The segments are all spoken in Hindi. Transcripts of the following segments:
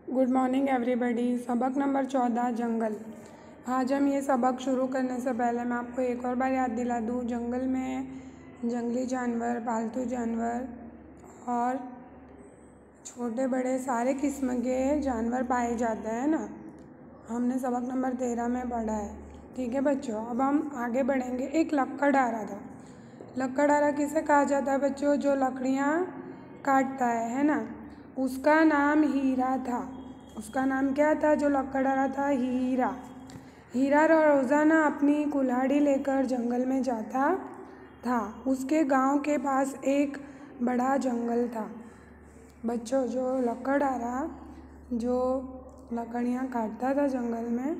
Good morning everybody. सबक नंबर 14 जंगल। आज हम ये सबक शुरू करने से पहले मैं आपको एक और बार याद दिला दूँ, जंगल में जंगली जानवर, पालतू जानवर और छोटे बड़े सारे किस्म के जानवर पाए जाते हैं ना। हमने सबक नंबर 13 में पढ़ा है। ठीक है बच्चों, अब हम आगे बढ़ेंगे। एक लकड़हारा था। लकड़हारा किसे कहा जाता है बच्चों? जो लकड़ियाँ काटता है ना। उसका नाम हीरा था। उसका नाम क्या था जो लकड़हारा था? हीरा। हीरा रोज़ाना अपनी कुल्हाड़ी लेकर जंगल में जाता था। उसके गांव के पास एक बड़ा जंगल था। बच्चों, जो लकड़हारा जो लकड़ियाँ काटता था जंगल में,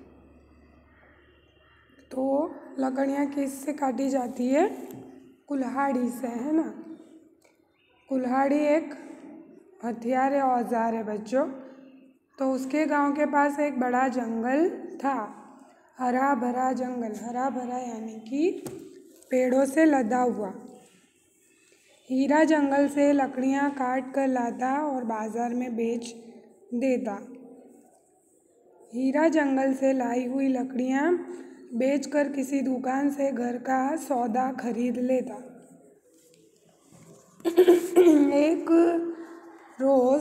तो लकड़ियाँ किससे काटी जाती है? कुल्हाड़ी से, है ना। कुल्हाड़ी एक हथियार है, औजार है बच्चों। तो उसके गांव के पास एक बड़ा जंगल था, हरा भरा जंगल। हरा भरा यानी कि पेड़ों से लदा हुआ। हीरा जंगल से लकड़ियाँ काट कर लाता और बाजार में बेच देता। हीरा जंगल से लाई हुई लकड़ियाँ बेचकर किसी दुकान से घर का सौदा खरीद लेता। एक रोज़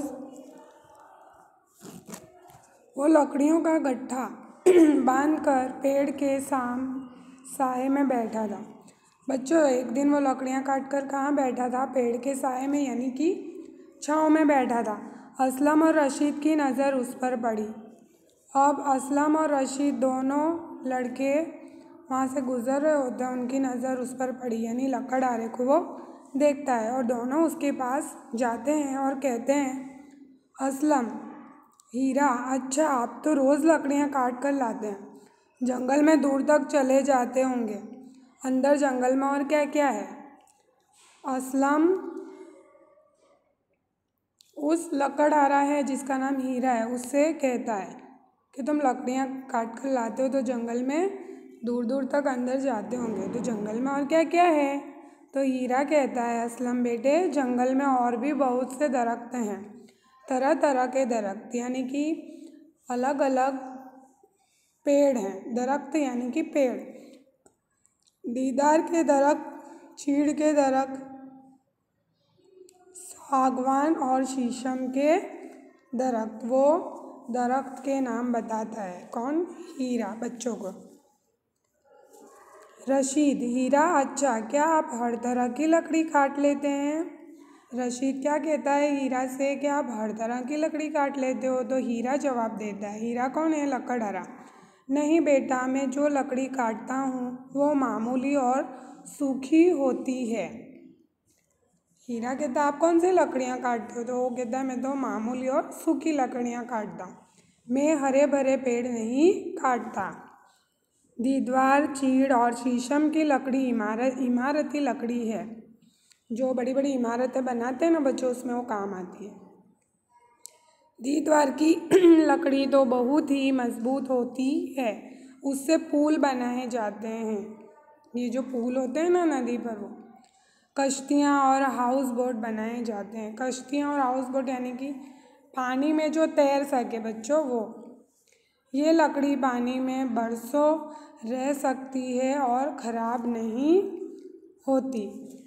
वो लकड़ियों का गट्ठा बांधकर पेड़ के साए में बैठा था। बच्चों, एक दिन वो लकड़ियाँ काट कर कहाँ बैठा था? पेड़ के साए में, यानी कि छाँव में बैठा था। असलम और रशीद की नज़र उस पर पड़ी। अब असलम और रशीद दोनों लड़के वहाँ से गुज़र रहे होते हैं, उनकी नज़र उस पर पड़ी, यानी लकड़हारे को वो देखता है और दोनों उसके पास जाते हैं और कहते हैं, असलम, हीरा, अच्छा आप तो रोज़ लकड़ियाँ काट कर लाते हैं, जंगल में दूर तक चले जाते होंगे, अंदर जंगल में और क्या क्या है? असलम उस लकड़हारा है जिसका नाम हीरा है, उससे कहता है कि तुम लकड़ियाँ काट कर लाते हो तो जंगल में दूर दूर तक अंदर जाते होंगे, तो जंगल में और क्या क्या है? तो हीरा कहता है, असलम बेटे, जंगल में और भी बहुत से दरख्त हैं, तरह तरह के दरख्त, यानी कि अलग अलग पेड़ हैं। दरख्त यानी कि पेड़, देवदार के दरख्त, चीड़ के दरख्त, सागवान और शीशम के दरख्त। वो दरख्त के नाम बताता है। कौन? हीरा बच्चों को। रशीद, हीरा, अच्छा क्या आप हर तरह की लकड़ी काट लेते हैं? रशीद क्या कहता है हीरा से, क्या आप हर तरह की लकड़ी काट लेते हो? तो हीरा जवाब देता है, हीरा कौन है? लकड़हारा। नहीं बेटा, मैं जो लकड़ी काटता हूँ वो मामूली और सूखी होती है। हीरा कहता है, आप कौन सी लकड़ियाँ काटते हो? तो वो कहता है, मैं तो मामूली और सूखी लकड़ियाँ काटता हूँ, मैं हरे भरे पेड़ नहीं काटता। देवदार, चीड़ और शीशम की लकड़ी इमारती लकड़ी है, जो बड़ी बड़ी इमारतें बनाते हैं ना बच्चों, उसमें वो काम आती है। देवदार की लकड़ी तो बहुत ही मजबूत होती है, उससे पुल बनाए जाते हैं। ये जो पुल होते हैं ना नदी पर, वो कश्तियाँ और हाउस बोट बनाए जाते हैं। कश्तियाँ और हाउस बोट यानी कि पानी में जो तैर सके बच्चों, वो। ये लकड़ी पानी में बरसों रह सकती है और ख़राब नहीं होती।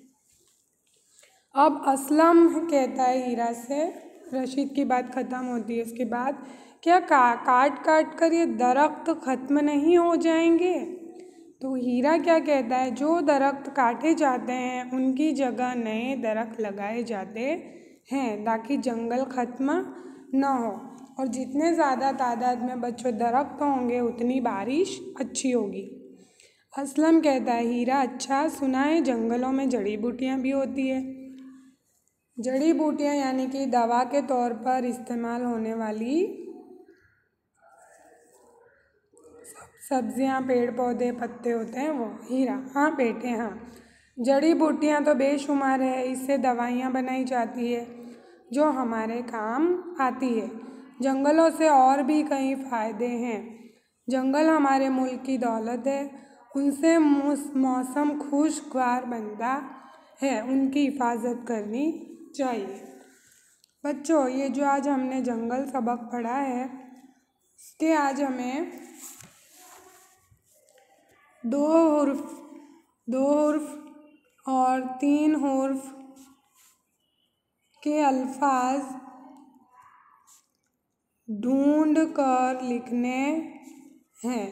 अब असलम कहता है हीरा से, रशीद की बात ख़त्म होती है, उसके बाद क्या काट काट कर ये दरख्त ख़त्म नहीं हो जाएंगे? तो हीरा क्या कहता है, जो दरख्त काटे जाते हैं उनकी जगह नए दरख्त लगाए जाते हैं, ताकि जंगल ख़त्म न हो, और जितने ज़्यादा तादाद में बच्चों दरख्त होंगे उतनी बारिश अच्छी होगी। असलम कहता है, हीरा, अच्छा सुना है जंगलों में जड़ी बूटियाँ भी होती है। जड़ी बूटियाँ यानी कि दवा के तौर पर इस्तेमाल होने वाली सब्जियाँ, पेड़ पौधे, पत्ते होते हैं वो। हीरा, हाँ बेटे हाँ, जड़ी बूटियाँ तो बेशुमार है, इससे दवाइयाँ बनाई जाती है जो हमारे काम आती है। जंगलों से और भी कई फ़ायदे हैं। जंगल हमारे मुल्क की दौलत है, उनसे मौसम खुशगवार बनता है, उनकी हिफाजत करनी चाहिए। बच्चों, ये जो आज हमने जंगल सबक पढ़ा है, इसके आज हमें दो हुर्फ और 3 हुर्फ के अल्फाज ढूंढ कर लिखने हैं।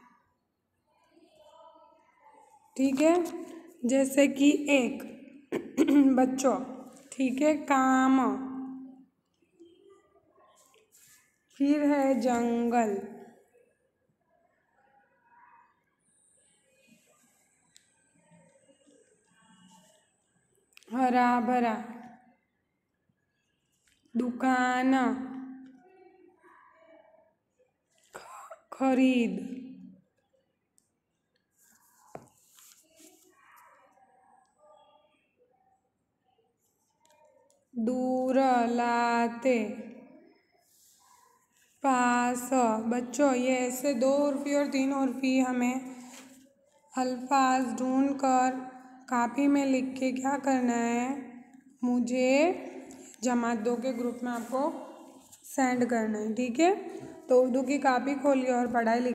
ठीक है, जैसे कि एक बच्चों, ठीक है, काम, फिर है जंगल, हरा भरा, दुकान, खरीद, दूर लाते, पास। बच्चों, ये ऐसे 2 उर्फी और 3 उर्फी हमें अल्फाज ढूंढ कर कापी में लिख के क्या करना है, मुझे जमात 2 के ग्रुप में आपको सेंड करना है। ठीक है, तो उर्दू की कापी खोलिए और पढ़ाई